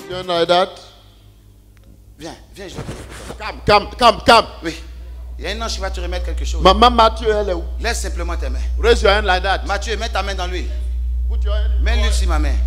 vision like that. Viens, viens, je vais. Come. Oui. Il y a un ange qui va te remettre quelque chose. Maman Mathieu, elle est où? Laisse simplement tes mains. Raise your hand like that. Mathieu, mets ta main dans l'huile. Put your hand in Mets the l'huile oil. sur ma main.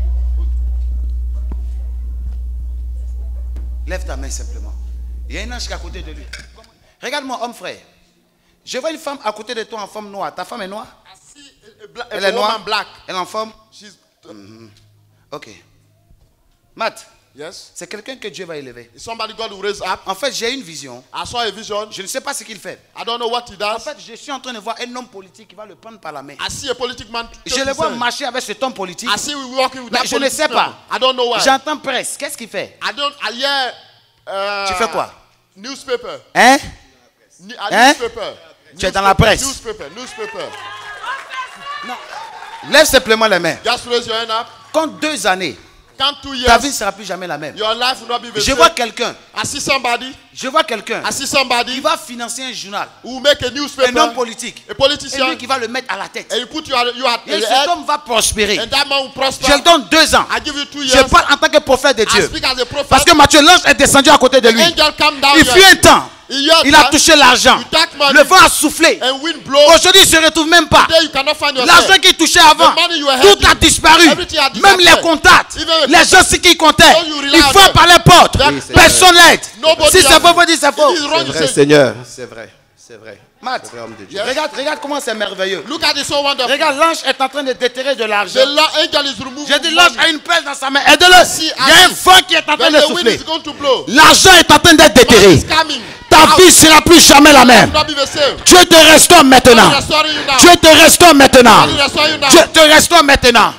Lève ta main simplement. Il y a un ange qui est à côté de lui. Regarde-moi, homme frère. Je vois une femme à côté de toi en forme noire. Ta femme est noire? Elle est noire? Black. Elle est en forme? She's Ok. Matt, yes. c'est quelqu'un que Dieu va élever. It's somebody God will raise up. En fait, j'ai une vision. I saw a vision. Je ne sais pas ce qu'il fait. I don't know what he En does. fait, je suis en train de voir un homme politique qui va le prendre par la main. I see a politic man. Je le vois marcher avec cet homme politique. I see we walking with Mais that je ne sais politician. pas. I don't know why. J'entends presse. Qu'est-ce qu'il fait? I hear. Tu fais quoi? Newspaper. Hein? Newspaper. Tu es dans la presse. Newspaper. Non. Lève simplement les mains. Just raise your hand up. Compte 2 années. Count 2 years. Ta vie ne sera plus jamais la même. Your life will not be the Je same. vois quelqu'un. I see somebody. Je vois quelqu'un I see somebody qui va financer un journal. who make a newspaper. Un homme politique. A Et politician. lui qui va le mettre à la tête. And you put you at Et the cet head. homme va prospérer. And that man will prosper. Je lui donne 2 ans. I give you 2 Je years. parle en tant que prophète de I Dieu. speak as a prophet. Parce que Matthieu, l'ange est descendu à côté de lui. Angel come down Il fut here. un temps. Il a touché l'argent. You take money. Le vent a soufflé. And wind blow. Aujourd'hui, il ne se retrouve même pas. Today you cannot find yourself. L'argent qu'il touchait avant, The money you were tout a having, disparu. everything had Même disappeared. les contacts, Even les gens sur qui il comptait, Don't you rely ils on font them. par les portes. That- Oui, Personne l'aide. Nobody Si c'est has- faux, vous dites c'est faux. It is wrong, C'est you vrai, say- Seigneur. C'est vrai. C'est vrai. Matt, C'est vrai, homme de Dieu. Yes. regarde comment c'est merveilleux. Look at this so wonderful. Regarde, l'ange est en train de déterrer de l'argent. The angel is removing. J'ai dit, l'ange a une pelle dans sa main. Aide-le. See, Il y a un vent qui est en train When de the wind souffler. is going to blow. L'argent est en train d'être Man déterré. is coming. Ta Out. vie ne sera plus jamais la Will même. not be the same. Dieu te restaure maintenant. God is restoring you now. Dieu te restaure maintenant. God is restoring you now. Dieu te restaure maintenant.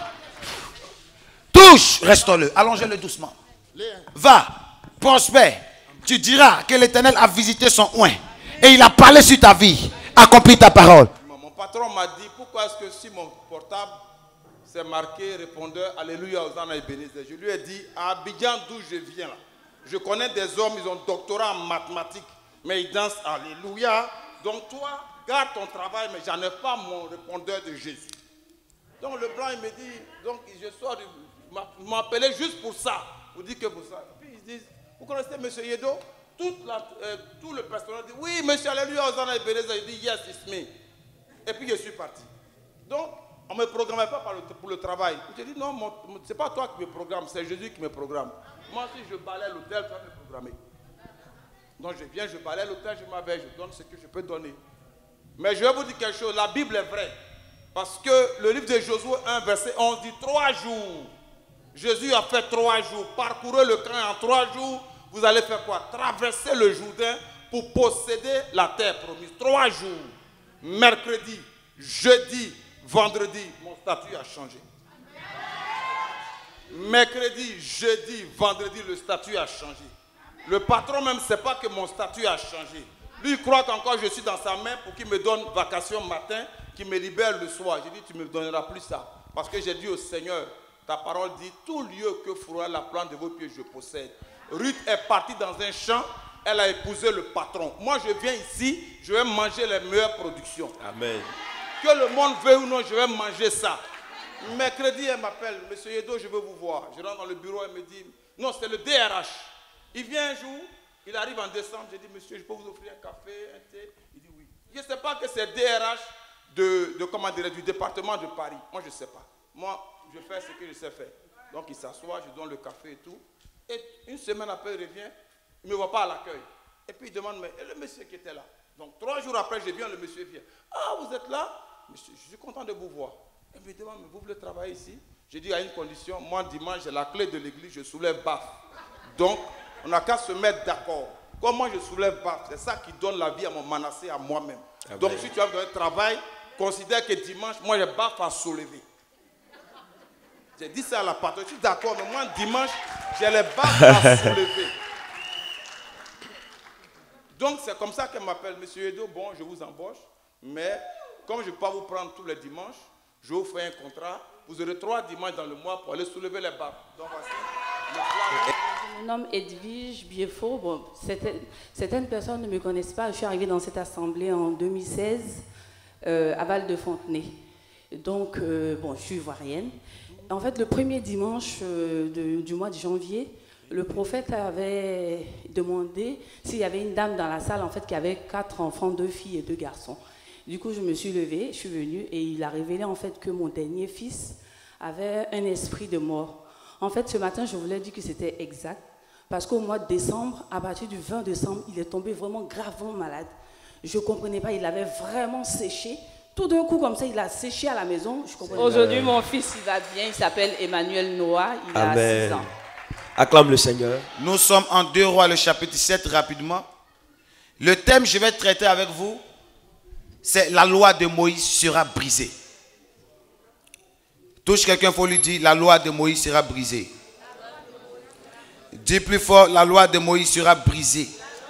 Touche, restaure-le. Allongez-le doucement. Va, prospère. Tu diras que l'Éternel a visité son oint et il a parlé sur ta vie. Accomplis ta parole. Mon patron m'a dit, pourquoi est-ce que sur mon portable, c'est marqué répondeur, Alléluia, Hosanna et Bénézé. Je lui ai dit, à Abidjan, d'où je viens, là, je connais des hommes, ils ont doctorat en mathématiques, mais ils dansent Alléluia. Donc toi, garde ton travail, mais j'en ai pas mon répondeur de Jésus. Donc le blanc, il me dit, donc je sors, il m'a appelé juste pour ça. Vous dites que pour ça. Et puis ils disent, vous connaissez M. Yedo? Tout le personnel dit, oui, monsieur, Alléluia, Hosanna et Bénézé. Il dit, yes, it's me. Et puis je suis parti. Donc, on ne me programmait pas pour le travail. J'ai dit, non, ce n'est pas toi qui me programme, c'est Jésus qui me programme. Moi, si je balaye l'hôtel, tu vas me programmer. Donc je viens, je balaye l'hôtel, je m'appelle, je donne ce que je peux donner. Mais je vais vous dire quelque chose, la Bible est vraie. Parce que le livre de Josué 1, verset 11 dit 3 jours. Jésus a fait 3 jours. Parcourez le camp en 3 jours. Vous allez faire quoi? Traverser le Jourdain pour posséder la terre promise. 3 jours. Mercredi, jeudi, vendredi, mon statut a changé. Mercredi, jeudi, vendredi, le statut a changé. Le patron même ne sait pas que mon statut a changé. Lui, il croit qu'encore je suis dans sa main pour qu'il me donne vacation matin, qu'il me libère le soir. J'ai dit, tu ne me donneras plus ça. Parce que j'ai dit au Seigneur, ta parole dit, tout lieu que fera la plante de vos pieds, je possède. Ruth est partie dans un champ, elle a épousé le patron. Moi, je viens ici, je vais manger les meilleures productions. Amen. Que le monde veuille ou non, je vais manger ça. Mercredi, elle m'appelle, Monsieur Yedo, je veux vous voir. Je rentre dans le bureau, elle me dit, non, c'est le DRH. Il vient un jour, il arrive en décembre, je dis, monsieur, je peux vous offrir un café, un thé? Il dit oui. Je ne sais pas que c'est DRH du département de Paris. Moi, je ne sais pas. Moi, je fais ce que je sais faire. Donc, il s'assoit, je donne le café et tout. Et une semaine après, il revient, il ne me voit pas à l'accueil. Et puis, il demande, mais et le monsieur qui était là? Donc, 3 jours après, je viens, le monsieur vient. Ah, vous êtes là? Monsieur, je suis content de vous voir. Il me demande, mais vous voulez travailler ici? J'ai dit, à une condition, moi, dimanche, j'ai la clé de l'église, je soulève baf. Donc, on n'a qu'à se mettre d'accord. Comme moi, je soulève baf, c'est ça qui donne la vie à mon Manassé, à moi-même. Amen. Donc, si tu as besoin de travail, considère que dimanche, moi, j'ai baf à soulever. J'ai dit ça à la patronne, je suis d'accord, mais moi, dimanche, j'ai les baffes à soulever. Donc, c'est comme ça qu'elle m'appelle, Monsieur Edo, bon, je vous embauche, mais comme je ne peux pas vous prendre tous les dimanches, je vous fais un contrat, vous aurez 3 dimanches dans le mois pour aller soulever les baffes. Donc, voici le plan. Je me nomme Edwige Biefo. Bon, certaines personnes ne me connaissent pas. Je suis arrivée dans cette assemblée en 2016 à Val de Fontenay. Donc, bon, je suis ivoirienne. En fait, le premier dimanche du mois de janvier, le prophète avait demandé s'il y avait une dame dans la salle, en fait, qui avait 4 enfants, 2 filles et 2 garçons. Du coup, je me suis levée, je suis venue et il a révélé, en fait, que mon dernier fils avait un esprit de mort. En fait, ce matin, je voulais dire que c'était exact, parce qu'au mois de décembre, à partir du 20 décembre, il est tombé vraiment gravement malade. Je ne comprenais pas, il avait vraiment séché. Tout d'un coup, comme ça, il a séché à la maison. Aujourd'hui, mon fils, il va bien, il s'appelle Emmanuel Noah, il a 6 ans. Acclame le Seigneur. Nous sommes en 2 Rois, le chapitre 7, rapidement. Le thème que je vais traiter avec vous, c'est la loi de Moïse sera brisée. Touche quelqu'un, il faut lui dire, la loi de Moïse sera brisée. Dis plus fort, la loi de Moïse sera brisée.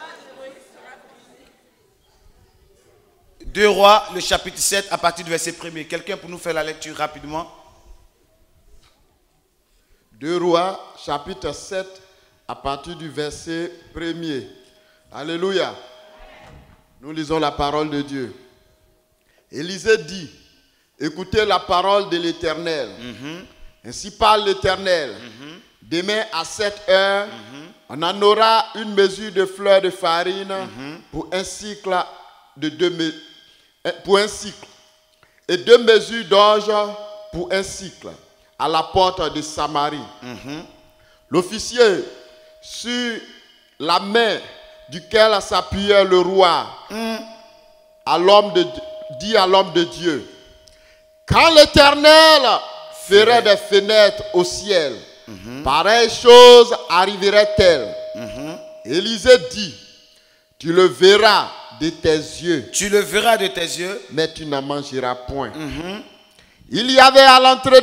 2 Rois, le chapitre 7, à partir du verset 1er. Quelqu'un pour nous faire la lecture rapidement? 2 Rois, chapitre 7, à partir du verset 1er. Alléluia. Nous lisons la parole de Dieu. Élisée dit, écoutez la parole de l'Éternel. Ainsi parle l'Éternel. Demain à 7 heures, on en aura une mesure de fleurs de farine pour un cycle de 2 pour un cycle, et 2 mesures d'orge pour un cycle, à la porte de Samarie. L'officier, sur la main duquel s'appuyait le roi, dit à l'homme de Dieu, quand l'Éternel ferait des fenêtres au ciel, pareille chose arriverait-elle? Élisée dit, tu le verras de tes yeux. Tu le verras de tes yeux. Mais tu n'en mangeras point. Il y avait à l'entrée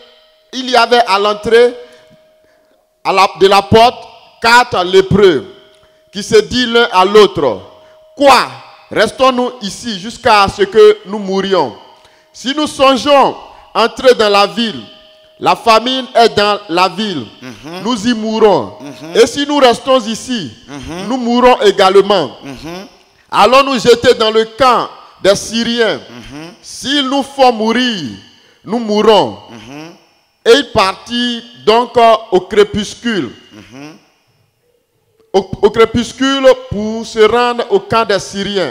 de la porte 4 lépreux qui se disent l'un à l'autre, quoi? Restons-nous ici jusqu'à ce que nous mourions. Si nous songeons entrer dans la ville, la famine est dans la ville, nous y mourrons. Et si nous restons ici, nous mourrons également. Allons nous jeter dans le camp des Syriens. S'ils nous font mourir, nous mourrons. Et il partit donc au crépuscule. Au crépuscule pour se rendre au camp des Syriens.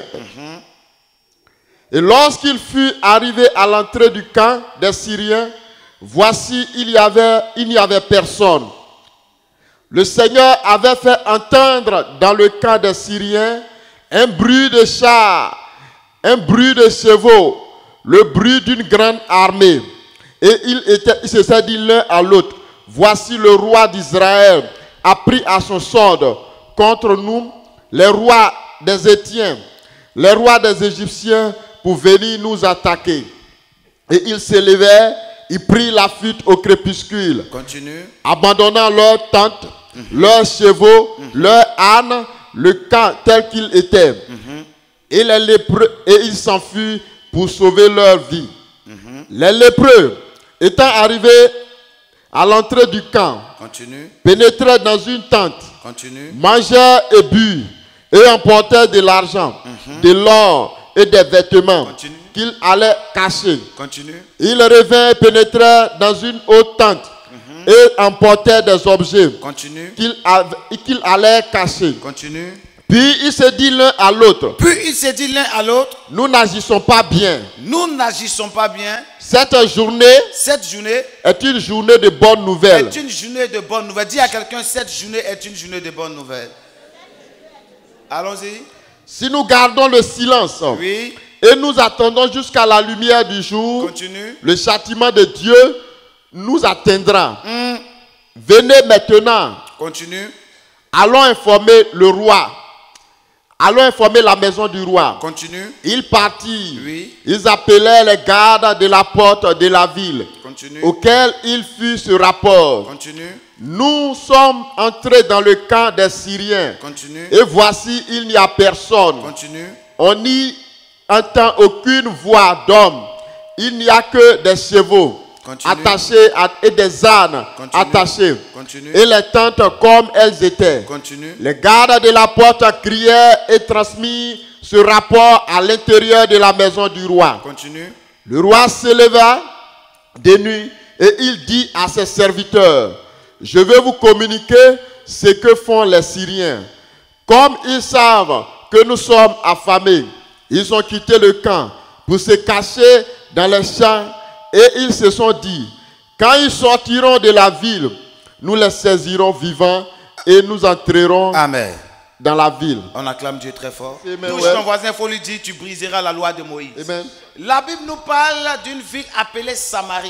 Et lorsqu'il fut arrivé à l'entrée du camp des Syriens, voici, il n'y avait personne. Le Seigneur avait fait entendre dans le camp des Syriens un bruit de chars, un bruit de chevaux, le bruit d'une grande armée. Et ils se sont dit l'un à l'autre, voici le roi d'Israël a pris à son sword contre nous, les rois des Étiens, les rois des Égyptiens, pour venir nous attaquer. Et ils s'élevèrent, ils prirent la fuite au crépuscule. Continue. Abandonnant leurs tentes, leurs chevaux, leurs ânes, le camp tel qu'il était. Et les lépreux, et ils s'enfuient pour sauver leur vie. Les lépreux, étant arrivés à l'entrée du camp, pénétrèrent dans une tente, mangèrent et burent, et emportèrent de l'argent, de l'or et des vêtements qu'ils allaient cacher. Ils revinrent et pénétrèrent dans une autre tente, et emportèrent des objets qu'ils allaient cacher. Puis il se dit l'un à l'autre. Nous n'agissons pas bien. Cette journée est une journée de bonnes nouvelles. Dis à quelqu'un, cette journée est une journée de bonnes nouvelles. Allons-y. Si nous gardons le silence et nous attendons jusqu'à la lumière du jour, le châtiment de Dieu nous atteindra. Venez maintenant. Allons informer le roi. Allons informer la maison du roi. Ils partirent. Ils appelèrent les gardes de la porte de la ville, auquel il fit ce rapport. Nous sommes entrés dans le camp des Syriens. Et voici, il n'y a personne. On n'y entend aucune voix d'homme. Il n'y a que des chevaux attachés et des ânes attachés. Et les tentes comme elles étaient. Les gardes de la porte crièrent et transmirent ce rapport à l'intérieur de la maison du roi. Le roi s'éleva de nuit et il dit à ses serviteurs, je vais vous communiquer ce que font les Syriens. Comme ils savent que nous sommes affamés, ils ont quitté le camp pour se cacher dans les champs et ils se sont dit, quand ils sortiront de la ville, nous les saisirons vivants et nous entrerons dans la ville. On acclame Dieu très fort. Amen. Touche ton voisin, il faut lui dire, tu briseras la loi de Moïse. Amen. La Bible nous parle d'une ville appelée Samarie.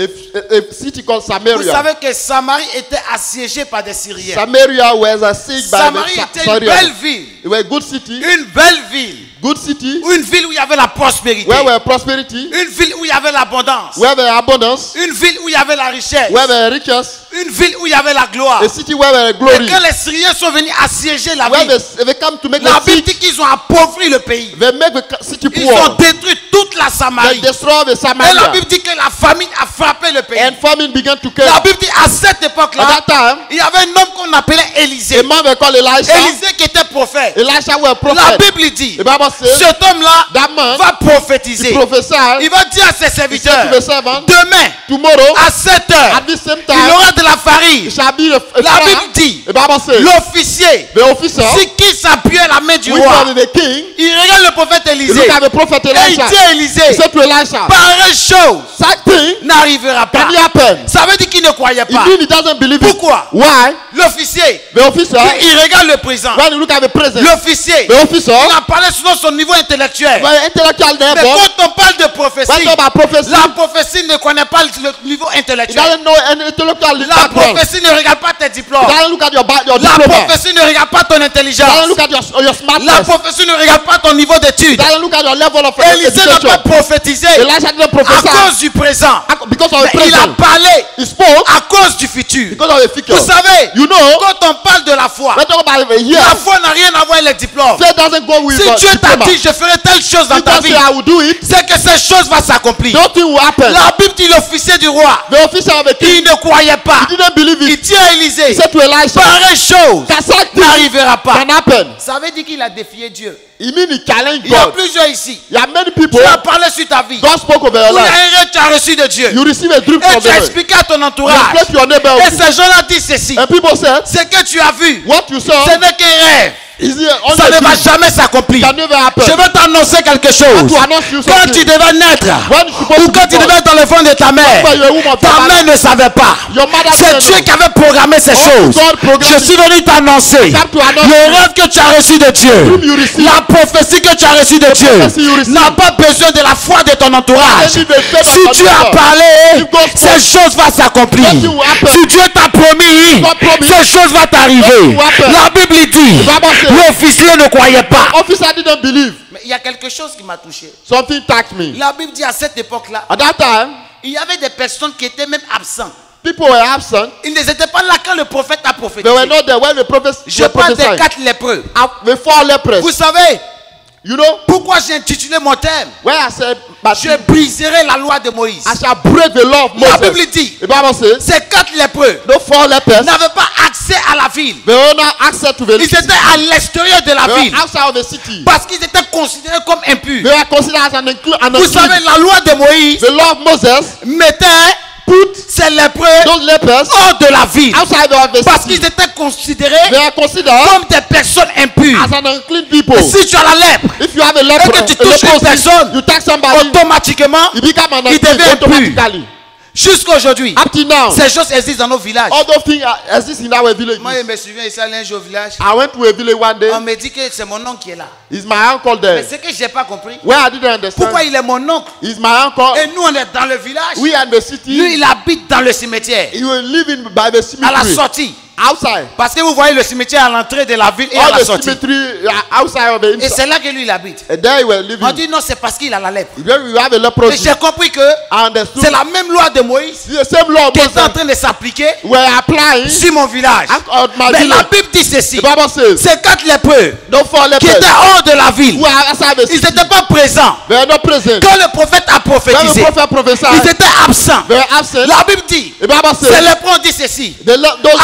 City called Samaria. Vous savez que Samarie était assiégée par des Syriens. Samaria was assieged by Samarie était une belle ville. It was a good city. Une belle ville. Good city. Une ville où il y avait la prospérité. Where were prosperity. Une ville où il y avait l'abondance. Where were abundance. Une ville où il y avait la richesse. Where were riches. Une ville où il y avait la gloire. A city where were glory. Et quand les Syriens sont venus assiéger la Where ville, they come to make la the Bible city. dit qu'ils ont appauvri le pays. They make the city Ils poor. ont détruit toute la Samarie. They destroy the Et la Samaria. Bible dit que la famine a frappé le pays. And famine began to La come. Bible dit à cette époque-là, At that time, il y avait un homme qu'on appelait Élisée. a man were called Elisha. Élisée qui était prophète. Elisha was a La prophet. Bible dit, The Bible says cet homme-là that man va prophétiser. prophesied. Il va dire à ses He said serviteurs, to the servant, demain, tomorrow à 7 heures, at this same il time aura de la farine. it shall be a La Bible dit, The Bible says l'officier, the officer c'est qui s'appuie à la main du which roi. was the king. Il regarde le prophète He Élisée. looked at the prophet Et il Elisha. dit à He Élisée, said to Elisha, pareille chose that thing n'arrivera pas. can happen. Ça veut dire qu'il ne croyait He pas. mean he doesn't believe it. Pourquoi? Why? L'officier, The officer, il regarde le présent. when you look at the president, L'officier, the officer, il a parlé selon son niveau intellectuel. when intellectual Mais level, quand on parle de when prophétie, talk about prophecy, la prophétie ne connaît pas le niveau he intellectuel. doesn't know any intellectual La background. prophétie ne regarde pas tes He diplômes. doesn't look at your La diploma. prophétie ne regarde pas ton He intelligence. doesn't look at your La smartness. prophétie ne regarde pas ton niveau He d'études. doesn't look at your level of Élisée n'a pas education. prophétisé Elisha didn't à prophesy cause du présent. because of the Mais il a present. parlé He spoke à cause du futur. because of the future. Vous savez, You know, quand on parle de la foi, when talk about a year, la foi n'a rien à voir avec les diplômes. faith doesn't go with Si Dieu t'a diploma. dit je ferai telle chose dans He ta just vie, say I will do it. c'est que cette chose va s'accomplir. Nothing will happen. La Bible dit l'officier du roi, The officer of the king, il ne croyait pas. he didn't believe Il it. dit à Élisée, He said to Elisha, pareille chose that such thing n'arrivera pas. can happen. Ça veut dire qu'il a défié Dieu. He mean he challenged Il y a God. plusieurs ici. There are many people. Tu as parlé sur ta vie. God spoke over your Il y a life. un rêve que tu as reçu de Dieu. You receive a dream Et from tu as the Lord. expliqué à ton You entourage. reflect your neighbor. Et ces gens-là disent ceci. And people said, Ce que tu as vu, what you saw ce n'est qu'un rêve. is it only Ça a ne va dream. jamais s'accomplir. Can never happen. Je veux t'annoncer quelque I chose. want to announce you Quand tu something. devais naître, When you supposed ou to quand be tu born, devais être dans le fond de ta mère, when you were a woman, ta mère ne savait pas. Your mother C'est didn't Dieu know. qui avait programmé ces choses. God programmed Je suis venu t'annoncer Come to announce le rêve que tu as reçu de Dieu, dream you received. la prophétie que tu as reçue de Dieu prophecy you received. n'a pas besoin de la foi de ton entourage. Doesn't need the faith of Si your Dieu a neighbor. parlé, If God spoke, ces choses vont s'accomplir. nothing will happen. Si Dieu t'a promis, God promised, ces choses vont t'arriver. nothing will happen. La Bible dit, Bible says, l'officier ne croyait pas. officer didn't believe. Mais il y a quelque chose qui m'a touché. Something touched me. La Bible dit à cette époque-là, At that time, il y avait des personnes qui étaient même absents. people were absent. Ils n'étaient pas là quand le prophète a They prophétisé. were not there when the prophets Je were parle des prophesying. 4 lépreux. The four lepers. Vous savez You know, pourquoi j'ai intitulé mon thème? where I said, but Je briserai la loi de Moïse. I shall break the law of La Moses. Bible dit, The Bible says, ces 4 lépreux the four lepers, n'avaient pas accès à la ville. they were not access to the Ils city. étaient à l'extérieur de la They ville were outside of the city. parce qu'ils étaient considérés comme impurs. They were considered as an Vous unclean. savez, la loi de Moïse The law of Moses mettait put ces lépreux those lepers hors de la ville outside of the parce city. qu'ils étaient considérés They are considered comme des personnes impures. as an unclean people. Si tu as la lèpre, If you have a leper, et que tu touches une personne, you touch somebody, automatiquement, you become an il unclean devient automatically. jusqu'à aujourd'hui, Up till now, ces choses existent dans nos villages. all those things exist in our village. Moi, je me souviens ici allé un jour au village. I went to a village one day. On me dit que c'est mon oncle qui est là. Is my uncle Mais there? ce que je n'ai pas compris, Where I didn't understand. pourquoi il est mon oncle? Is my uncle? Et nous, on est dans le village. We are in the city. Lui, il habite dans le cimetière, He will live in by the à la cemetery. sortie. Outside. Parce que vous voyez le cimetière à l'entrée de la ville et à All la the sortie. cemetery are outside of the Et inside. c'est là que lui, il habite. And there you were On living. dit non, c'est parce qu'il a la lèpre. Then you have a Et leprosy. j'ai compris que I understood. c'est la même loi de Moïse The same law qui est en Moses train de s'appliquer were applying sur mon village. on my Mais la village. Bible dit ceci. The Bible says, Ces 4 lépreux no four qui lepers étaient hors de la ville, who are outside the ils city. n'étaient pas présents. They are not present. Quand le prophète a When the prophétisé, prophet ils prophesied, étaient absents. they were absent. La Bible dit, The Bible ces says, lépreux ont dit ceci. those À four lepers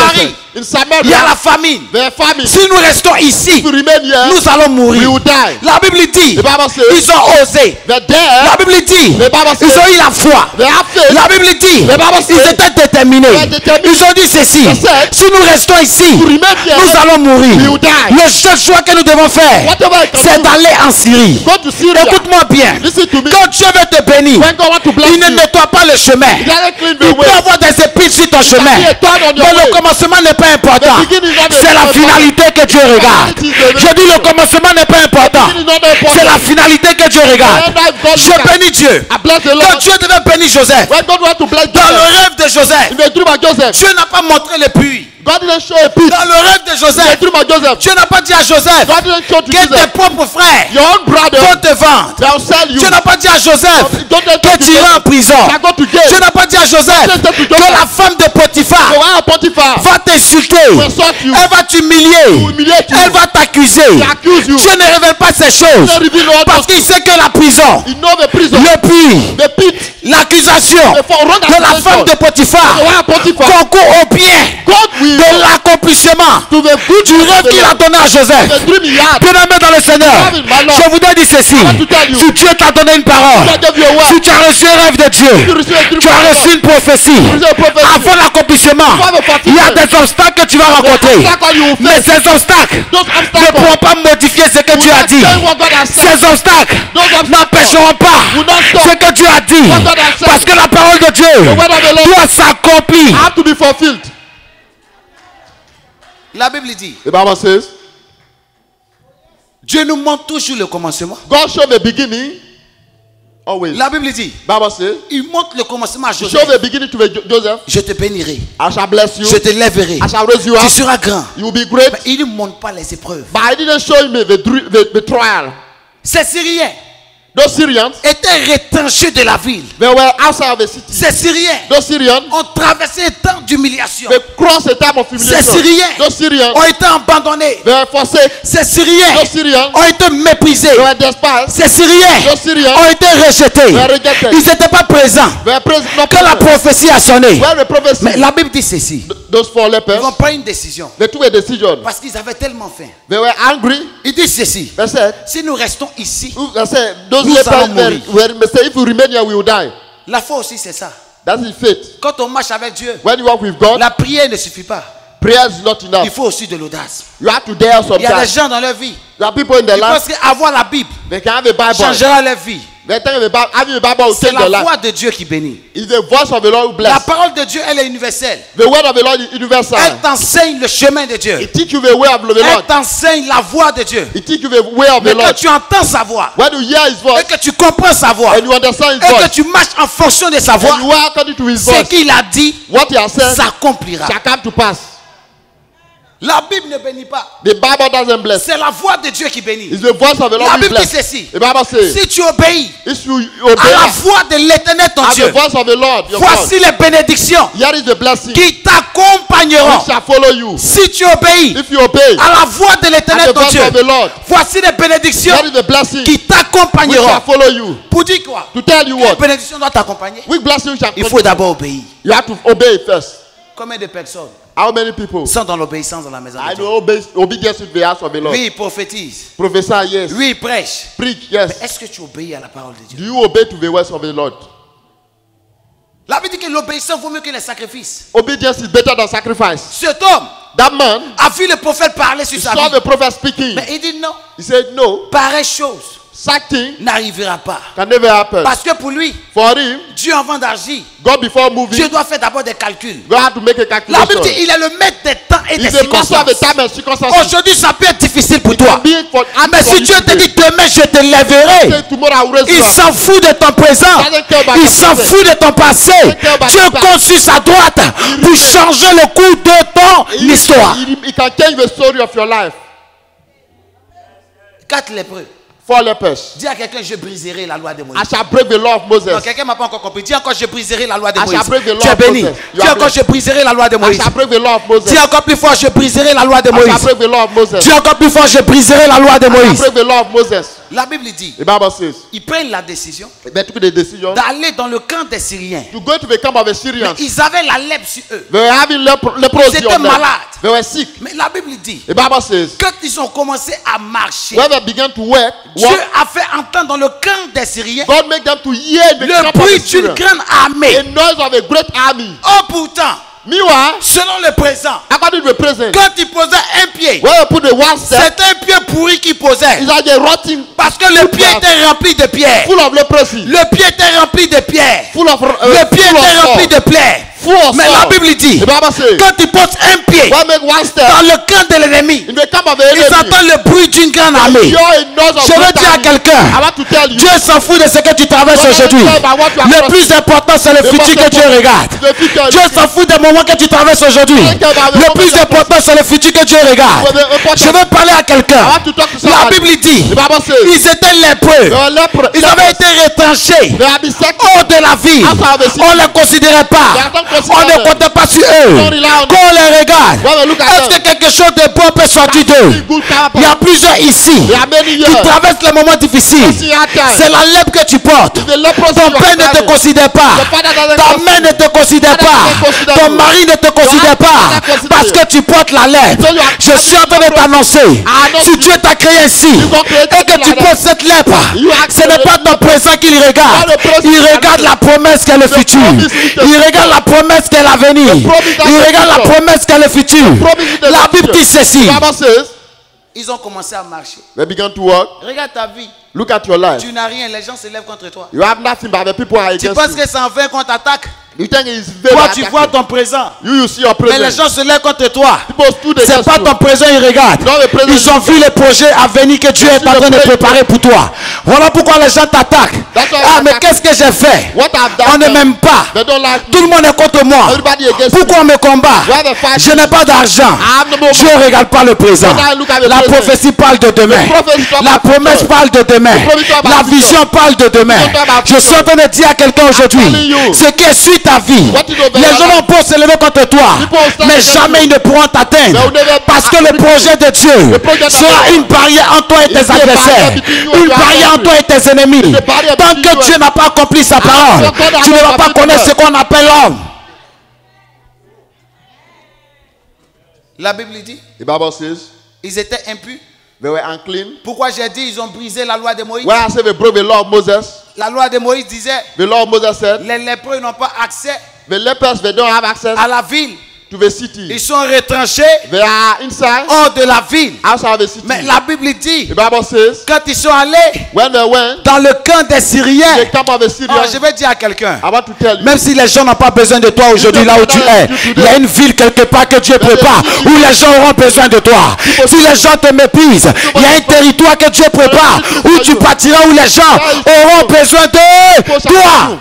Samarie, In Samaria, il y a la famine. the famine. Si nous restons ici, If we remain here, nous allons mourir. we will die. La Bible dit, The Bible says, ils ont osé. they're there. La Bible dit, The Bible says, ils ont eu la foi. they have faith. La Bible dit, The Bible ils says, étaient déterminés. they are determined. Ils ont dit ceci, They said, si nous restons ici, to remain here, nous allons mourir. we will die. Le seul choix que nous devons faire, Whatever I can c'est do, d'aller en Syrie. go to Syria. Écoute-moi bien. Listen to me. Quand Dieu veut te bénir, When God wants to bless il ne you, nettoie pas le chemin. he doesn't clean Il the peut way. avoir des épines sur ton chemin. be a thorn on your Mais way. le commencement n'est pas important. The beginning is not C'est la important. finalité que Dieu regarde. It is the Je dis le commencement n'est pas important. beginning is not important. C'est la finalité que Dieu regarde. And that God Je look at. bénis Dieu. I bless the Quand Lord. Dieu devait bénir Joseph, When God wants to bless dans le Joseph, rêve de Joseph, in the dream of Joseph, Dieu n'a pas montré le puits. God didn't show a pit. Dans le rêve de In the Joseph, dream of Joseph, Dieu n'a pas dit à Joseph God didn't show to que tes Joseph, propres frères your own brother, vont te vendre. they'll sell you. Dieu n'a pas dit à Joseph Don't let que tu iras en prison. I go to jail. Dieu n'a pas dit à Joseph que la femme de Potiphar So why Potiphar va t'insulter. will insult you? Elle va t'humilier. Humiliate you. Elle va t'accuser. He accuse you. Dieu ne révèle pas ces choses. He reveal all Parce those. qu'il sait que la prison, You know the prison, le puits, the pit, l'accusation the wrong de la femme de Potiphar So why Potiphar concourt au bien God will de l'accomplissement to the good du rêve qu'il a donné à Joseph. the dream he had. Bien-aimé dans le Seigneur, je voudrais dire ceci. to tell you. Si Dieu t'a donné une parole, God gave you a word. si tu as reçu un rêve de Dieu, You receive a dream tu as from reçu God. une prophétie, You receive a prophecy. avant l'accomplissement, Before the il y a fulfillment. des obstacles que tu vas rencontrer. obstacles you will Mais face. ces obstacles Those ne obstacles pourront pas modifier ce que will Dieu a not dit. change what God has said. Ces obstacles Those obstacles n'empêcheront pas will not stop ce que Dieu a dit. what God has said. Parce que la parole de Dieu word of the Lord doit s'accomplir. have to be fulfilled. La Bible dit, The Bible says, Dieu nous montre toujours le commencement. God showed the beginning always. La Bible dit, Bible says, il montre le commencement à show Joseph. the beginning to Joseph. Je te bénirai. I shall bless you. Je te lèverai. I shall raise you Tu up. seras grand. You will be great. Mais il ne montre pas les épreuves. But I didn't show him the trial. Ces Syriens Those Syrians, étaient retranchés de la ville. they were outside of the city. Ces Syriens Those Syrians, ont traversé un temps d'humiliation. they crossed the time of Ces humiliation. Syriens Those Syrians, ont été abandonnés. they were forsaken. Ces Syriens Those Syrians, ont été méprisés. they were despised. Ces Syriens Those Syrians, ont été rejetés. were rejected. Ils n'étaient pas présents They were praised, not quand la present. prophétie a sonné. Where the prophecy, Mais la Bible dit ceci. those four Ils lepers, vont prendre une décision. they took a decision. Parce qu'ils avaient tellement faim. They were angry. Ils disent ceci. They said, Si nous restons ici, those Nous lepers allons mourir. were say, if we remain here, we will die. la foi aussi c'est ça. That is faith. Quand on marche avec Dieu, When you walk with God, la prière ne suffit pas. prayer is not enough. Il faut aussi de l'audace. You have to dare Il y a des sometimes. gens dans leur vie. There are people in their Ils life, pensent qu'avoir la Bible they can have a Bible. changera leur vie. They think having a Bible will C'est change their la life. voix de Dieu qui bénit. It's the voice of the Lord who La bless. parole de Dieu, elle est universelle. The word of the Lord is universal. Elle t'enseigne le chemin de Dieu. It teach you the way of the Elle Lord. t'enseigne la voix de Dieu. It teach you the way of Mais the quand Lord. tu entends sa voix When you hear His et voice que tu comprends sa voix and you understand His et que voice tu marches en fonction de sa voix, and you are according to His ce voice, qu'il a dit what He has said s'accomplira. shall come to pass. La Bible ne bénit pas. The Bible doesn't bless. C'est la voix de Dieu qui bénit. It's the voice of the La Lord who Bible dit bless. ceci. The Bible says, Si tu obéis if you à la obey voix de l'Éternel ton at the Dieu, voice of the Lord, your God, voici les bénédictions here is the blessing qui t'accompagneront. which shall follow you. Si tu obéis If you obey à la voix de at l'Éternel the ton voice Dieu, of the Lord, voici les bénédictions here is the blessing qui which t'accompagneront. shall follow you. Pour dire quoi? To tell you Quelle what? bénédiction doit t'accompagner? Which blessing shall Il come? faut d'abord obéir. You have to obey first. Combien de personnes How many people? sont dans l'obéissance dans la maison I de Dieu? know obedience to the house of the Lord. Oui, ils prophétisent. Professor, yes. Oui, ils prêchent. Preach, yes. Mais est-ce que tu obéis à la parole de Dieu? Do you obey to the words of the Lord? La Bible dit que l'obéissance vaut mieux que les sacrifices. Obedience is better than sacrifice. Cet homme That man a vu le prophète parler sur sa saw vie. the prophet speaking. Mais il dit non, He said, no, pareille chose such thing n'arrivera pas. can never happen. Parce que pour lui, For him, Dieu avant d'agir, God before Dieu moving, doit faire d'abord des calculs. God had to make a La Bible dit calculation. il est le maître des temps et des He's the master of the circonstances. time and circumstances. Aujourd'hui, ça peut être difficile pour toi. Be it for- Mais for si you Dieu te today. dit demain, je te lèverai, Say, tomorrow I will raise il you up. s'en fout de ton présent. Il s'en fout de ton passé. Dieu compte sur sa droite pour changer le cours de ton histoire. He can change the story of your life. 4 lépreux. 4 lepers. Dis à quelqu'un, je briserai la loi de I Moïse. shall break the law of Moses. Non, quelqu'un m'a pas encore compris. Dis encore, je briserai la loi de I shall Moïse. break the law Tu es of béni. Moses. You Dis are encore, blessed. je briserai la loi de I Moïse. shall break the law of Moses. Dis encore plus fort, je briserai la loi de I shall Moïse. break the law of Moses. Dis encore plus fort, je briserai la loi de I shall Moïse. break the law of Moses. La Bible dit, The Bible says, ils prennent la décision they took the decision d'aller dans le camp des Syriens. to go to the camp of the Syrians. Ils avaient la lèpre sur eux. They were having leprosy Ils étaient on them. malades. They were sick. Mais la Bible dit, The Bible says, quand ils ont commencé à marcher, when they began to work, Dieu a fait entendre dans le camp des Syriens God made them to hear the le camp of bruit the d'une Syrians. grande armée. A noise of a great army. Oh pourtant, Meanwhile, selon le présent, according to the president, quand il posait un pied, when they put the one step, c'était un pied pourri qu'il posait. it's like a rotting, Parce que le pied était rempli de pierres. full of leprosy, Le pied était rempli de pierres. full of Le pied full of était rempli sore, de plaies. full of Mais la sore. Bible dit, The Bible says, quand il pose un pied when make one step dans le camp de l'ennemi, in the camp of the ils enemy, entendent le bruit d'une grande armée. you hear a noise of Je veux great dire à army. quelqu'un, I want to tell you, Dieu s'en fout de ce que tu traverses aujourd'hui. Le plus important, c'est le futur que Dieu regarde. the future Dieu s'en fout des moments que tu traverses aujourd'hui. Le plus important, c'est le futur que Dieu regarde. Je veux parler à quelqu'un. I want to talk to La somebody. Bible dit, The Bible says, ils étaient lépreux. they were Ils avaient été retranchés They have been set hors de la ville. On ne les considérait pas. On ne comptait pas sur eux. Quand on les regarde, est-ce que quelque chose de bon peut sortir d'eux? good Il y a plusieurs ici There are many qui here. traversent les moments difficiles. C'est la lèpre que tu portes. The leprosy Ton you père are ne te carrying. considère pas. The father doesn't Ta consider mère ne te considère pas. Ton mari ne te considère pas. Parce que tu portes la lèpre. Je suis en train de t'annoncer. Si Dieu t'a créé ainsi et que tu portes cette lèpre, ce n'est pas ton présent qu'il regarde. Il regarde la promesse qu'est le futur. Il regarde la promesse qu'est l'avenir. Il regarde la promesse qu'est le futur. La Bible dit ceci. The Bible says, Ils ont commencé à marcher. they began to work. Regarde ta vie. Look at your life. Tu n'as rien. Les gens se lèvent contre toi. You have nothing, but the people are Tu against penses you. que c'est en vain qu'on t'attaque? You think it's very Toi, tu attacking. vois ton présent. You see your Mais les present. gens se lèvent contre toi. People stood C'est against pas you. ton présent, ils regardent. Non, le présent, Ils ont vu les projets à venir que Dieu est en train de préparer pour toi. Voilà pourquoi les gens t'attaquent. That's why Ah, they mais attack qu'est-ce que j'ai fait? What I've done, On ne m'aime pas. they don't like Tout me. le monde est contre moi. Everybody against Pourquoi on me combat? Why they fight Je me? n'ai pas d'argent. I have no more Dieu ne regarde pas le présent. But I look at the La present. prophétie parle de demain. The prophecy talk La about promesse future. parle de demain. The prophecy talk about La future. vision parle de demain. The talk about Je suis en train de dire à quelqu'un telling aujourd'hui, you. ce qui suit ta vie, What is over les your gens life? vont pour se lever contre toi, People will stand mais against jamais you. ils ne pourront t'atteindre. They will never Parce que le projet de Dieu project of sera God une barrière entre toi et is tes a barrier adversaires, between you and une your barrière entre toi et tes ennemis. It's a barrier Tant between que you Dieu and- n'a pas accompli sa parole, God has tu ne not vas pas accomplished connaître ce it. qu'on appelle l'homme. La Bible dit, The Bible says, ils étaient impurs. they were unclean. Pourquoi j'ai dit ils ont brisé la loi de Moïse? When I say they broke the law of Moses, La loi de Moïse disait, the law of Moses said, les lépreux n'ont pas accès the lepers, they don't have access à la ville. to the city. Ils sont retranchés They are inside, hors de la ville. outside the city. Mais la Bible dit, The Bible says, quand ils sont allés when they went, dans le camp des Syriens, the camp of the oh, Syrians, je vais dire à quelqu'un, I want to tell you, même si les gens n'ont pas besoin de toi aujourd'hui là où tu es, il y a une ville quelque part que Dieu prépare où les gens auront besoin de toi. Si les gens te méprisent, il y a un territoire que Dieu prépare où tu partiras, où les gens auront besoin de toi.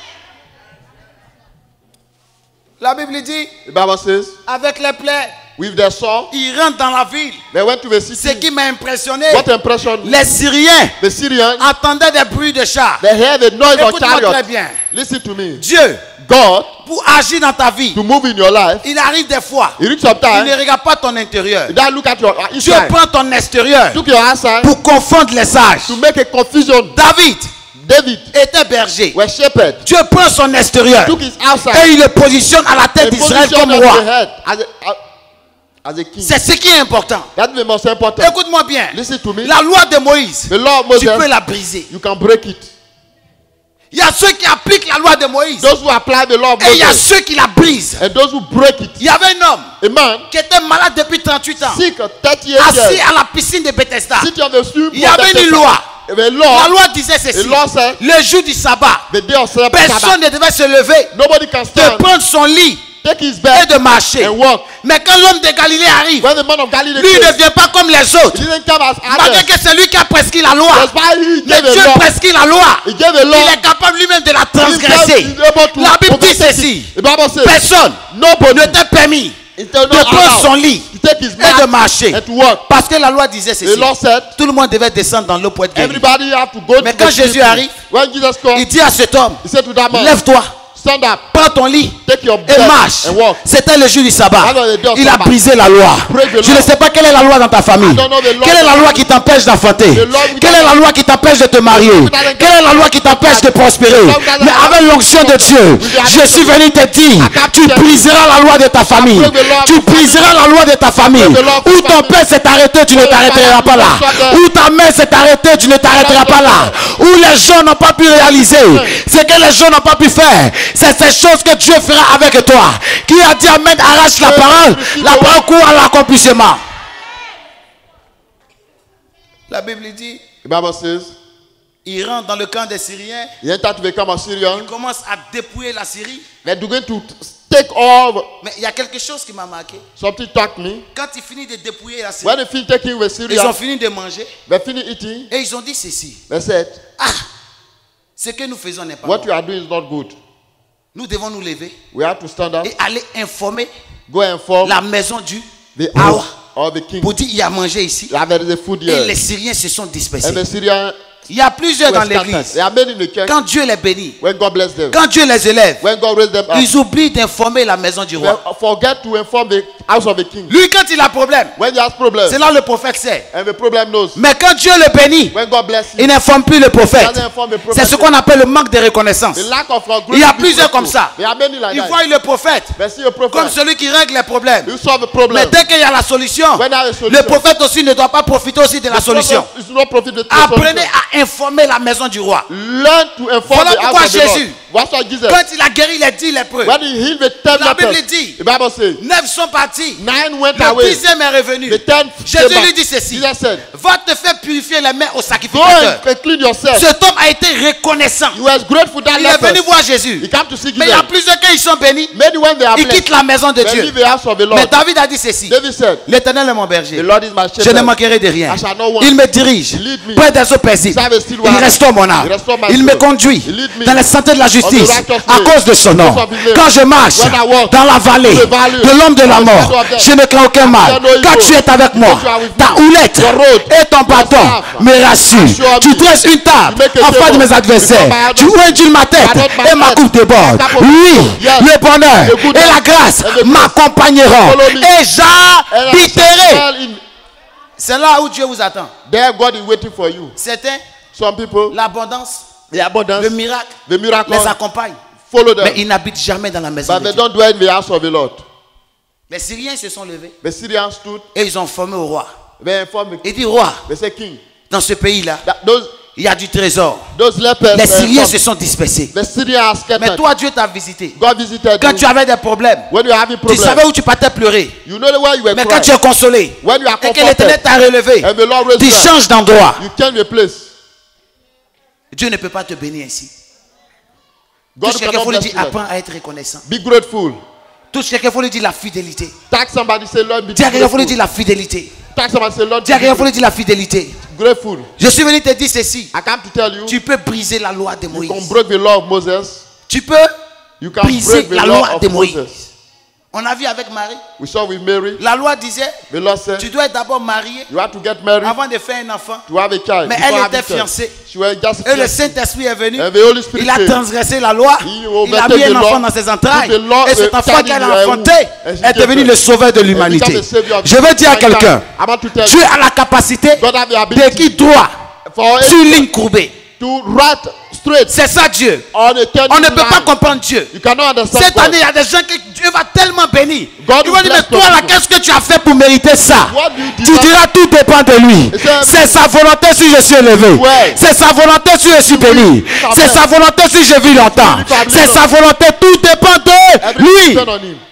La Bible dit, the Bible says, avec les plaies, with their song, ils rentrent dans la ville. they went to the Ce city. qui m'a impressionné, What impression? les Syriens The Syrians, entendaient des bruits de chars. they heard the noise of Écoute-moi très chariots. bien. Listen to me. Dieu, God, pour agir dans ta vie, to move in your life, il arrive des fois, it reach some il time, ne regarde pas ton intérieur. you don't look at your Dieu inside. prend ton extérieur Took your outside pour confondre les sages. to make a confusion. David David était berger. were shepherd. Dieu prend son extérieur Took his outside. et il le positionne à la tête And d'Israël positioned comme on roi. the head as a king. C'est ce qui est important. That's the most important. Écoute-moi bien. Listen to me. La loi de Moïse, The law of tu peux Moses, la briser. you can break it. Il y a ceux qui appliquent la loi de Moïse Those who apply the law of et il y a Moses ceux qui la brisent. and those who break it. Il y avait un homme A man qui était malade depuis 38 ans, sick 38 assis years, à la piscine de Bethesda. sitting on the swimming Il pool y of avait une Bethesda. loi. The La law, loi disait ceci. the law said, Le jour du sabbat, the day of Sabbath, personne ne devait se lever, nobody can de stand, prendre son lit take his et bed de marcher. and walk. Mais quand l'homme de Galilée arrive, When the man of Galilee lui came, ne vient pas comme les autres. he didn't come as Malgré others. que c'est lui qui a prescrit la loi. That's why he Mais gave a Dieu law. prescrit la loi. He gave a law. Il est capable lui-même de la transgresser. He's able to La Bible dit protect ceci. it. The Bible says, Personne nobody ne t'est permis is not de prendre son allowed lit to take his et de mat marcher. and to walk. Parce que la loi disait The ceci. law said, Tout le monde devait descendre dans l'eau pour être guéri. everybody have to go Mais to quand the Jésus city. arrive, When Jesus il comes, dit à cet homme, he said to that man, lève-toi, Stand up. Prends ton lit Take your et bed marche. and walk. C'était le jour du sabbat. That's the day of Il a Sabbath. brisé la loi. Praise the Je ne Lord. sais pas quelle est la loi dans ta famille. I don't know the law. Quelle est la loi qui t'empêche d'enfanter? The law without- Quelle est la loi qui t'empêche de te marier? without- Quelle est la loi qui t'empêche de prospérer? without- Mais avec l'onction de Dieu, je suis venu te dire, tu briseras la loi de ta famille. Tu briseras la loi de ta famille. Où ton père s'est arrêté, tu ne t'arrêteras pas là. Où ta mère s'est arrêtée, tu ne t'arrêteras pas là. Où les gens n'ont pas pu réaliser ce que les gens n'ont pas pu faire, c'est ces choses que Dieu fera avec toi. Qui a dit amen, arrache la parole court à l'accomplissement. La Bible dit, The Bible says, il rentre dans le camp des Syriens, he entered to become a Syrian. il commence à dépouiller la Syrie. They're going to take all. Mais il y a quelque chose qui m'a marqué. Something struck me. Quand il finit de dépouiller la Syrie, When they finish taking with ils ont Syria, fini de manger they finish eating. et ils ont dit ceci. They said, Ce que nous faisons n'est pas what bon. you are doing is not good. Nous devons nous lever We have to stand up, et aller informer go and inform la maison du the roi house of the king. pour dire il y a mangé ici. There is a food Et here. les Syriens se sont And dispersés. the Syrians Il y a plusieurs were dans scattered. l'église. They are made in the church. Quand Dieu les bénit, When God bless them, quand Dieu les élève, when God raise them up, ils oublient d'informer la maison du they roi. forget to inform the house of the king. Lui, quand il a problème, When he has problems, c'est là le prophète sait. and the problem knows. Mais quand Dieu le bénit, When God bless il him, n'informe plus le he prophète. doesn't inform the prophet. C'est ce qu'on appelle le manque de reconnaissance. The lack of Il y a grace. plusieurs comme ça. There are many like Ils that. voient le prophète They see a comme prophet. celui qui règle les problèmes. You solve a Mais problem. dès qu'il y a la solution, When there is a le solution, prophète aussi ne doit pas profiter aussi de la solution. It's not profit the Apprenez solution. à informer la maison du roi. Learn to inform Voilà the pourquoi house of the Lord. Jésus, That's why Jesus, quand il a guéri les 10 lépreux, when he healed the 10 la Bible lepers, dit, the Bible says, 9 sont partis. 9 went Le away. 10e est revenu. The 10th Jésus came lui back. dit ceci. Jesus said, Va te faire purifier les mains au go sacrificateur. and clean yourself. Cet homme a été reconnaissant. He was grateful that Il est venu lepers. voir Jésus. He came to see Mais il y a Jesus. plusieurs qui sont bénis. Many when they are Ils blessed, quittent la maison de they Dieu. leave the house of the Lord. Mais David a dit ceci. David said, L'Éternel est mon the berger. Lord is my Je ne shepherd. manquerai de rien. I shall not want. Il me dirige He lead me. près des eaux paisibles. Serve a still Il water. restaure mon âme. He restore my Il me soul. conduit He lead me dans les sentiers de la justice on the righteous à way. cause de son nom. Because of his name. Quand je marche When I walk dans la vallée through the valley de l'homme de la of the mort, shadow of death, je ne crains aucun mal. I know Quand evil. tu es avec moi, Because you are with ta me. houlette Your rod, et ton bâton staff me rassurent. assure Tu me. dresses une table You make a en face de table mes adversaires. before my Tu oindis ma tête anoint my et ma head. coupe déborde. My cup of- Oui, Yes. le bonheur The goodness et la grâce and the grace m'accompagneront follow me. et And I j'habiterai. shall dwell in- C'est là où Dieu vous attend. There God is waiting for you. Certains, Some people, l'abondance, the abundance, le miracle the miracle les accompagne. follow them. Mais ils n'habitent jamais dans la maison But de they Dieu. don't dwell in the house of the Lord. Les Syriens se sont levés The Syrians stood, et ils ont formé au roi. they informed the Il dit, roi, They say, King, dans ce pays-là, that those il y a du trésor. lepers, Les Syriens come. se sont dispersés. The Syrians are Mais scattered. toi, Dieu t'a visité. God visited Quand you. tu avais des problèmes, When you are having tu problems, savais où tu partais pleurer. you know where you were Mais quand crying. tu es consolé When you are et que l'Éternel comforted, t'a relevé, and the Lord raised tu you up, changes d'endroit. you change the place. Dieu ne peut pas te bénir ainsi. God Touche quelqu'un, il cannot faut lui bless dire, you. apprends à être reconnaissant. Be grateful. Touche quelqu'un, il faut lui dire la fidélité. Tag somebody, say, Lord, be Dis à quelqu'un, il faut lui grateful. dire la fidélité. Tag somebody, say, Lord, Dis à quelqu'un, il faut be lui dire la fidélité. grateful. Je suis venu te dire ceci. I come to tell you, Tu peux briser la loi de you Moïse. can break the law of Moses. Tu peux. You can Briser break the la law loi of de Moïse. Moses. On a vu avec Marie. We saw with Mary. La loi disait, The Lord said, tu dois être d'abord marié you have to get married avant de faire un enfant. to have a child. Mais Before elle having était a child. fiancée. She was just Et le fiancée. Saint-Esprit est venu. And the Holy Spirit Il a came. transgressé la loi. He Il a omitted mis un the enfant law. dans ses entrailles. Put the law- Et cet enfant child qu'elle in a her enfanté womb. And she est devenu gave le birth. sauveur de And l'humanité. become the savior of Je veux dire à mankind. quelqu'un, I want to tell tu you, as la capacité God have the de ability qui droit for sur it ligne courbée. to write straight C'est ça Dieu. on a turning On ne peut pas line. comprendre Dieu. You cannot understand Cette God. année, il y a des gens que Dieu va tellement bénir. God Il va will dire, mais bless toi là, people. qu'est-ce que tu as fait pour mériter ça? What do you Tu deserve? diras, tout dépend de lui. It's C'est sa volonté si je suis élevé. Ouais. C'est sa volonté si je suis béni. Amen. C'est sa volonté si je vis longtemps. Amen. C'est sa volonté, tout dépend de Everything lui. depends on him.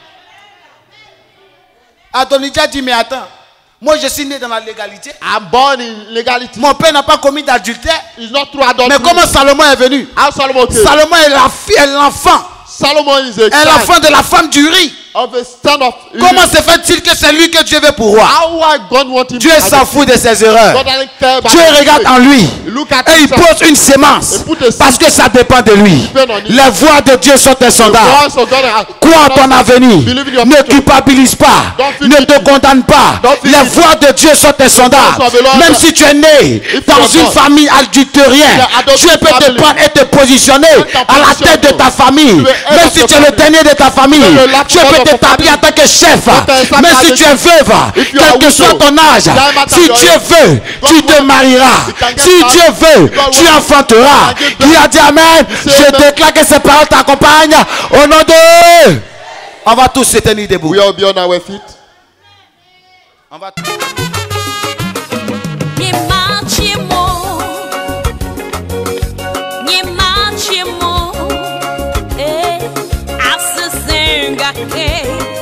Adonijah dit, mais attends, moi je suis né dans la légalité. I'm born in legality. Mon père n'a pas commis d'adultère. It's not through adultery. Mais comment Salomon est venu? How Solomon came? Salomon est la fille, est l'enfant. Solomon is a Est child. l'enfant de la femme du riz. of a stand of Comment se fait-il que c'est lui que Dieu veut pour roi? Dieu s'en fout de ses erreurs. Dieu regarde en lui et il pose une sémence parce que ça dépend de lui. Les voies de Dieu sont insondables. Crois en ton avenir. Ne culpabilise pas. Ne te condamne pas. Les voies de Dieu sont insondables. Même si tu es né dans une famille adultérienne, Dieu peut te prendre et te positionner à la tête de ta famille. Même si tu es le dernier de ta famille, Dieu peut t'établir en tant que chef. Même si tu es veuve, quel que soit ton âge, si Dieu veut, tu te marieras. Si Dieu veut, tu enfanteras. Il a dit amen. Je déclare que ces paroles t'accompagnent au nom de... On va tous se tenir debout. We all be on our feet. On va I